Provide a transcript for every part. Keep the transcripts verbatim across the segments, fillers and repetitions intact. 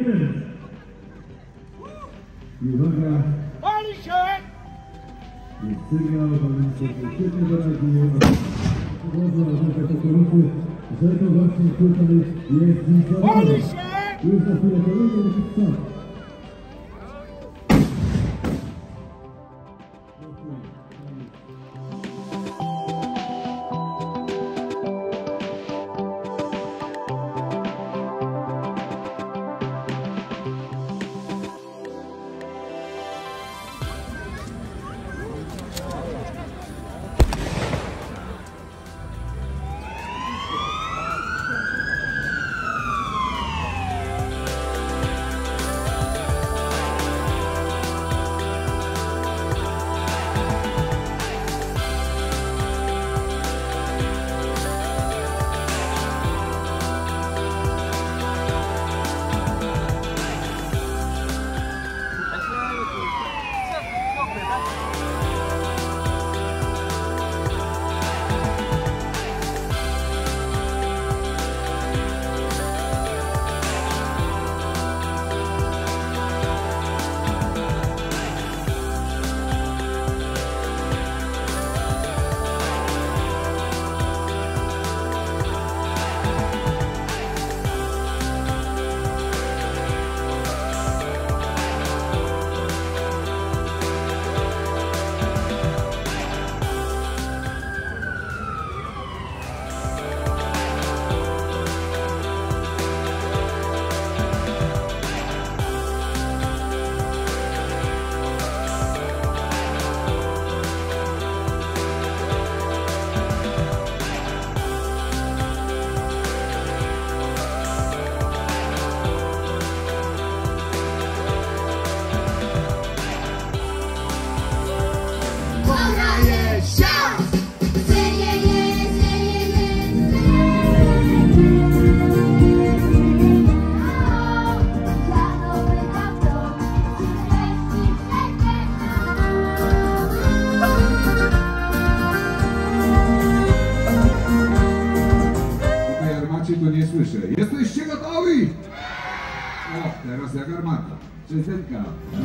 jeden. I uwaga. Pali się! Jest sygnał, pan sobie świetnie doradził. Uważa, że te korupy, że to właśnie tutaj jest informacja. Pali się! Już za chwilę kolejny musi wstać. To nie słyszę. Jesteście gotowi? O, teraz jak armata. Piosenka.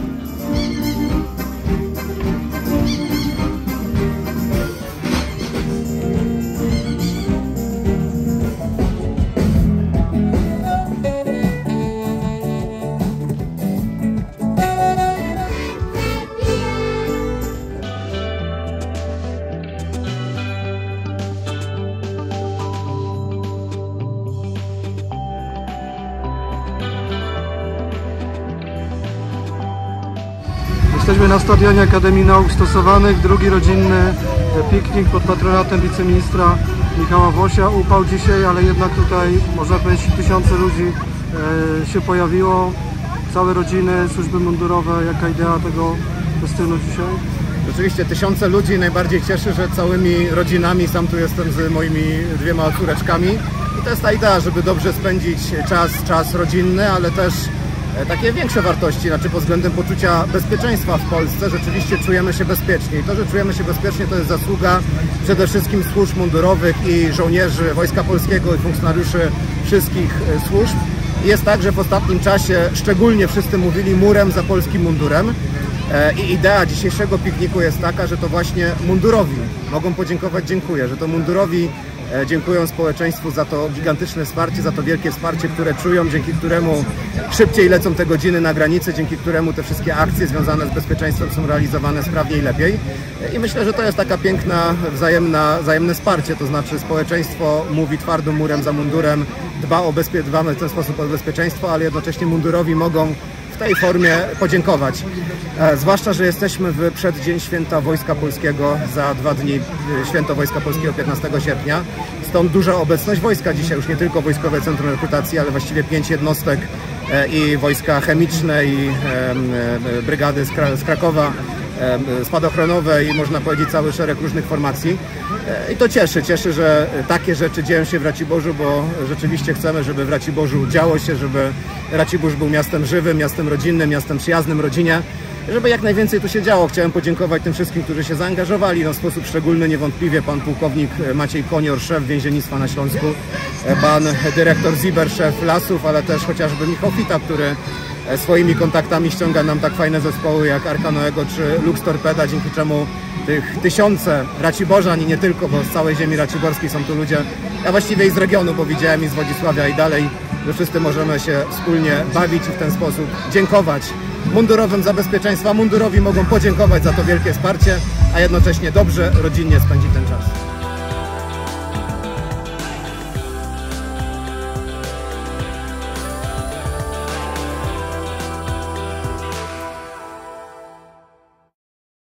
Jesteśmy na stadionie Akademii Nauk Stosowanych, drugi rodzinny piknik pod patronatem wiceministra Michała Wosia. Upał dzisiaj, ale jednak tutaj można powiedzieć tysiące ludzi się pojawiło, całe rodziny, służby mundurowe. Jaka idea tego festynu dzisiaj? Rzeczywiście tysiące ludzi, najbardziej cieszy, że całymi rodzinami, sam tu jestem z moimi dwiema córeczkami. I to jest ta idea, żeby dobrze spędzić czas, czas rodzinny, ale też takie większe wartości, znaczy pod względem poczucia bezpieczeństwa w Polsce. Rzeczywiście czujemy się bezpiecznie i to, że czujemy się bezpiecznie, to jest zasługa przede wszystkim służb mundurowych i żołnierzy Wojska Polskiego i funkcjonariuszy wszystkich służb. Jest tak, że w ostatnim czasie szczególnie wszyscy mówili murem za polskim mundurem i idea dzisiejszego pikniku jest taka, że to właśnie mundurowi mogą podziękować dziękuję, że to mundurowi dziękują społeczeństwu za to gigantyczne wsparcie, za to wielkie wsparcie, które czują, dzięki któremu szybciej lecą te godziny na granicy, dzięki któremu te wszystkie akcje związane z bezpieczeństwem są realizowane sprawniej i lepiej. I myślę, że to jest taka piękna, wzajemna, wzajemne wsparcie, to znaczy społeczeństwo mówi twardym murem za mundurem, dba o bezpie- dbamy w ten sposób o bezpieczeństwo, ale jednocześnie mundurowi mogą w tej formie podziękować. E, zwłaszcza, że jesteśmy w przeddzień Święta Wojska Polskiego, za dwa dni Święto Wojska Polskiego piętnastego sierpnia. Stąd duża obecność wojska dzisiaj, już nie tylko Wojskowe Centrum Rekrutacji, ale właściwie pięć jednostek e, i wojska chemiczne i e, e, brygady z, Kra z Krakowa, e, spadochronowe i można powiedzieć cały szereg różnych formacji. E, I to cieszy, cieszy, że takie rzeczy dzieją się w Raciborzu, bo rzeczywiście chcemy, żeby w Raciborzu działo się, żeby Racibórz był miastem żywym, miastem rodzinnym, miastem przyjaznym rodzinie. żeby jak najwięcej tu się działo. Chciałem podziękować tym wszystkim, którzy się zaangażowali. No, w sposób szczególny niewątpliwie pan pułkownik Maciej Konior, szef więziennictwa na Śląsku, pan dyrektor Ziber, szef Lasów, ale też chociażby Michał Fita, który swoimi kontaktami ściąga nam tak fajne zespoły jak Arkanoego czy Lux Torpeda, dzięki czemu tych tysiące Raciborzan i nie tylko, bo z całej ziemi raciborskiej są tu ludzie, a właściwie i z regionu, bo widziałem i z Wodzisławia i dalej, że wszyscy możemy się wspólnie bawić i w ten sposób dziękować mundurowym za bezpieczeństwo, a mundurowi mogą podziękować za to wielkie wsparcie, a jednocześnie dobrze, rodzinnie spędzić ten czas.